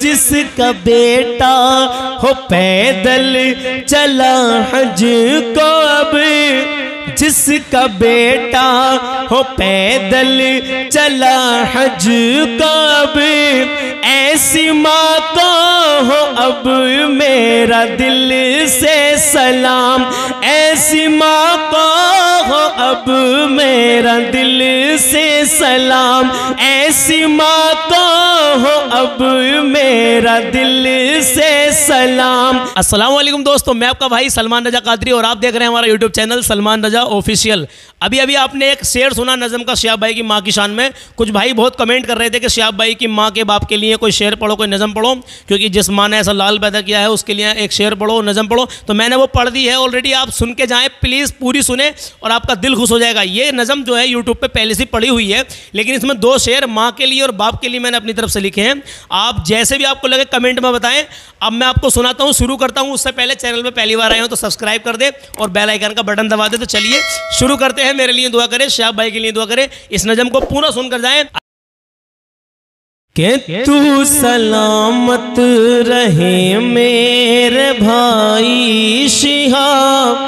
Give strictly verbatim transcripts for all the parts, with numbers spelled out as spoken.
जिसका बेटा हो पैदल चला हज को अब, जिसका बेटा हो पैदल चला हज को अब, ऐसी माँ को हो अब मेरा दिल से सलाम, ऐसी माँ को हो अब मेरा दिल से सलाम, ऐसी माँ को हो अब मेरा दिल से सलाम। अस्सलाम वालेकुम दोस्तों, मैं आपका भाई सलमान रजा कादरी और आप देख रहे हैं हमारा YouTube channel Salman Raza official. अभी अभी आपने एक शेर सुना नज़म का शिहाब भाई की माँ की शान में। कुछ भाई बहुत कमेंट कर रहे थे कि शिहाब भाई की माँ के बाप के लिए कोई शेर पढ़ो, कोई नज़म पढ़ो, क्योंकि जिस माँ ने ऐसा लाल पैदा किया है उसके लिए एक शेर पढ़ो, नज़म पढ़ो। तो मैंने वो पढ़ दी है ऑलरेडी, आप सुन के जाएँ प्लीज़, पूरी सुने और आपका दिल खुश हो जाएगा। ये नज़म जो है यूट्यूब पर पहले से पढ़ी हुई है, लेकिन इसमें दो शेर माँ के लिए और बाप के लिए मैंने अपनी तरफ से लिखे हैं। आप जैसे भी आपको लगे कमेंट में बताएं। अब मैं आपको सुनाता हूँ, शुरू करता हूँ। उससे पहले चैनल पे पहली बार आए हो तो सब्सक्राइब कर दे और बेल आइकन का बटन दबा दे। तो चलिए शुरू करते हैं। मेरे लिए दुआ करें, शिहाब भाई के लिए दुआ करें। इस नज़म को पूरा सुनकर जाएं। कि तू सलामत रहे मेरे भाई शिहाब,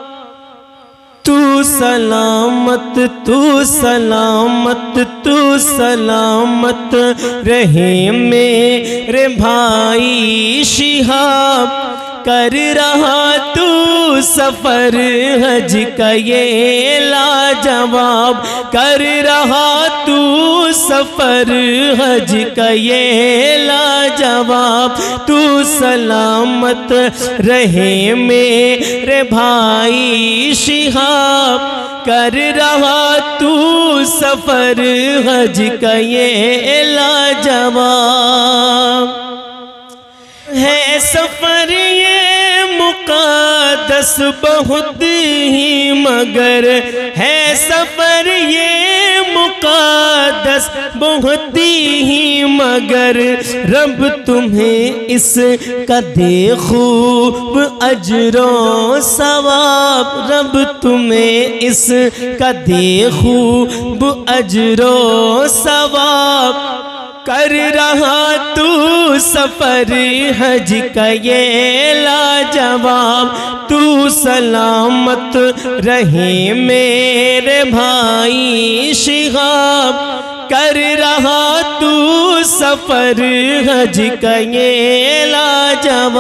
तू सलामत तू सलामत तू सलामत रहे मेरे भाई शिहाब, कर रहा तू सफर हज का ये लाजवाब, कर रहा तू सफर हज का ये लाजवाब, तू सलामत रहे मेरे भाई शिहाब, कर रहा तू सफर हज का ये लाजवाब। है सफर ये मुक़द्दस बहुत ही, मगर है सफर ये मुक़द्दस बहुत ही, मगर रब तुम्हें इसका दे खूब अजरो सवाब, रब तुम्हें इसका दे खूब अजरो सवाब, कर रहा तू सफर हज का ये लाजवाब, तू सलामत रहे मेरे भाई शिहाब, कर रहा तू सफर हज का ये लाजवाब।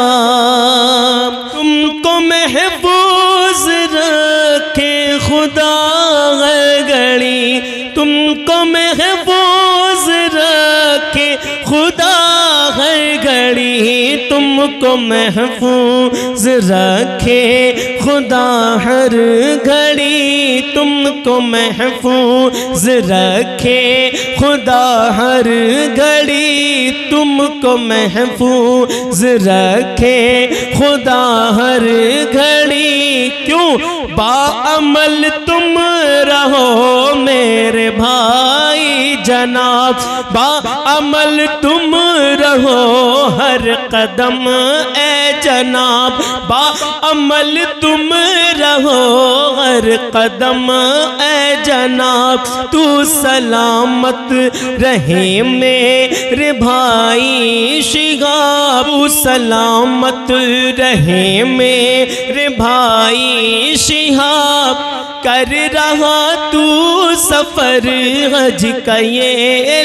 तुमको महफूज रखे खुदा हर घड़ी, तुमको महफूज रखे खुदा हर घड़ी, तुमको महफूज रखे खुदा हर घड़ी, तुमको महफूज रखे खुदा हर घड़ी, तुमको महफूज रखे खुदा हर घड़ी। क्यों बाअमल तुम रहो मेरे भाई जनाब, बाअमल तुम रहो हर कदम ए जनाब, बाअमल तुम रहो हर कदम ए जनाब, तू सलामत रहे मेरे भाई शिहाब, तू सलामत रहे मेरे भाई शिहाब, कर रहा तू सफर हज का ये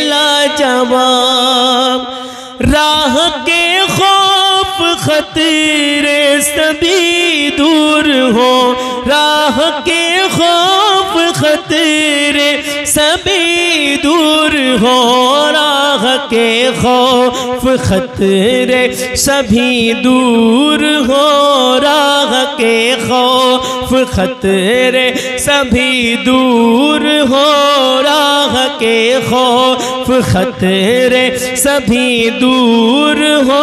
लाजवाब। राह के खौफ खतरे सभी दूर हो, राह के खौफ खतरे सभी दूर हो, राह के खौफ खतरे सभी दूर हो, राह के खौफ खतरे सभी दूर हो, राह के खौफ खतरे सभी दूर हो,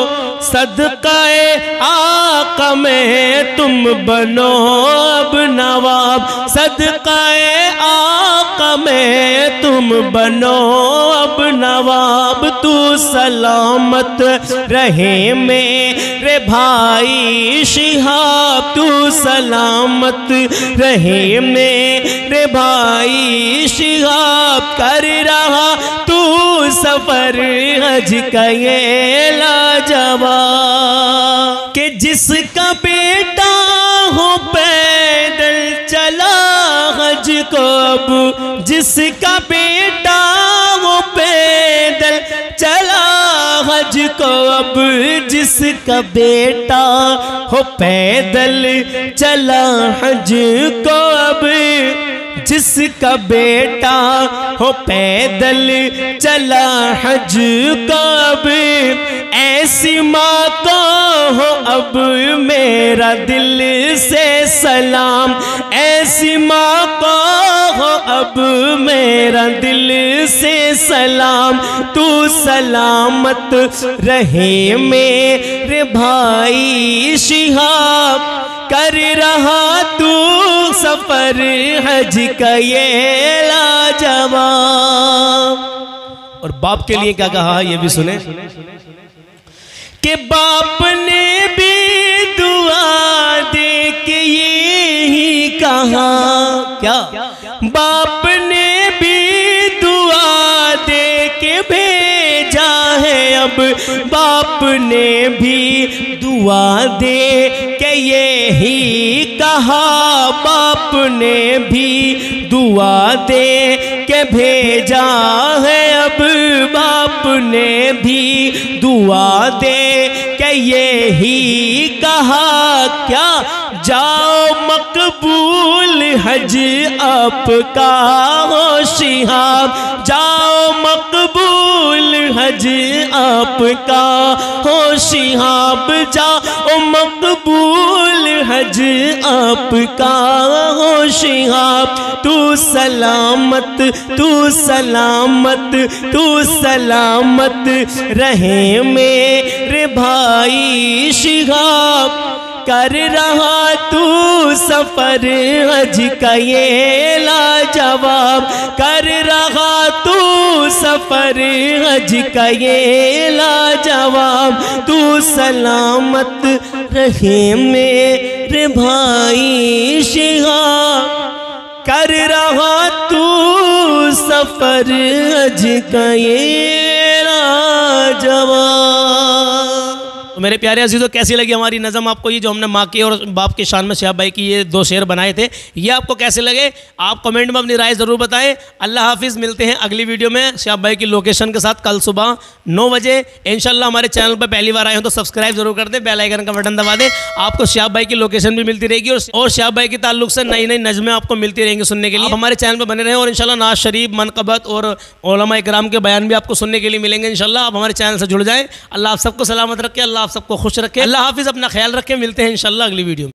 सदकाए आका में तुम बनो अब नवाब, सदकाए आका में तुम बनो अब नवाब, तू सलामत रहे मेरे भाई शिहाब, तू सलामत रहे मेरे भाई शिहाब, कर रहा तू सफर हज का ये लाजवाब कि जिसका बेटा हो पैदल चला हज को अब, जिसका बेटा हो पैदल चला हज को अब, जिसका बेटा हो पैदल चला हज को अब, जिसका बेटा हो पैदल चला हज को अब, ऐसी माँ को हो अब मेरा दिल से सलाम, ऐसी माँ को हो अब मेरा दिल से सलाम। तू सलामत रहे मेरे भाई शिहाब, कर रहा तू सफर हज का ये लाजवाब। और बाप के लिए क्या कहा ये भी सुने कि बाप ने भी दुआ दे के ये ही कहा, क्या बाप ने भी दुआ दे के भेजा है, अब बाप ने भी दुआ दे के ये ही कहा, बाप ने भी दुआ दे के भेजा है, अब बाप ने भी दुआ दे के ये ही कहा, क्या जाओ मकबूल हज आपका हो शिहाब, जाओ मकबूल हज आपका हो शिहाब, जाओ मकबूल हज आपका हो शिहाब। तू सलामत तू सलामत तू सलामत रहे मेरे भाई शिहाब, कर रहा तू सफर हज का ये लाजवाब, कर रहा तू सफर हज का ये लाजवाब। तू सलामत रहे मेरे भाई शिहाब, कर रहा तू सफर हज का ये लाजवाब। तो मेरे प्यारे अजीज़ों, कैसी लगी हमारी नज़म आपको? ये जो हमने माँ के और बाप के शान में शिहाब भाई की ये दो शेर बनाए थे, ये आपको कैसे लगे? आप कमेंट में अपनी राय ज़रूर बताएं। अल्लाह हाफिज़, मिलते हैं अगली वीडियो में शिहाब भाई की लोकेशन के साथ कल सुबह नौ बजे इंशाल्लाह। हमारे चैनल पर पहली बार आए हो तो सब्सक्राइब जरूर कर दें, बेल आइकन का बटन दबा दें। आपको शिहाब भाई की लोकेशन भी मिलती रहेगी और शिहाब भाई के ताल्लुक से नई नई नज़में आपको मिलती रहेंगी सुनने के लिए। हमारे चैनल पर बने रहें और इंशाल्लाह नाज शरीफ, मनक़बत और उलमा इकराम के बयान भी आपको सुनने के लिए मिलेंगे इंशाल्लाह। आप हमारे चैनल से जुड़ जाएँ। अल्लाह आप सबको सलामत रखे, अल्लाह आप सबको खुश रखे। अल्लाह हाफिज़, अपना ख्याल रखें। मिलते हैं इंशाल्लाह अगली वीडियो में।